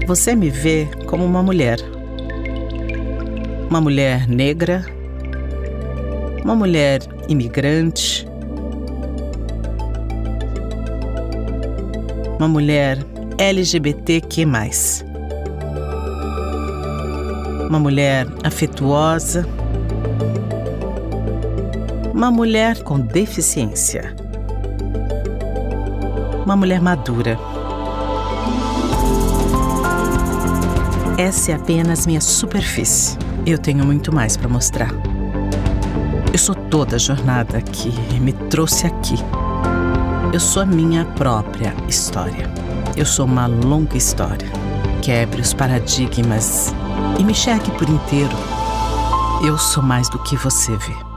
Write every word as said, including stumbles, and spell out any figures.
Você me vê como uma mulher. Uma mulher negra, uma mulher imigrante, uma mulher L G B T Q mais, uma mulher afetuosa, uma mulher com deficiência, uma mulher madura. Essa é apenas minha superfície. Eu tenho muito mais para mostrar. Eu sou toda a jornada que me trouxe aqui. Eu sou a minha própria história. Eu sou uma longa história. Quebre os paradigmas e me enxergue por inteiro. Eu sou mais do que você vê.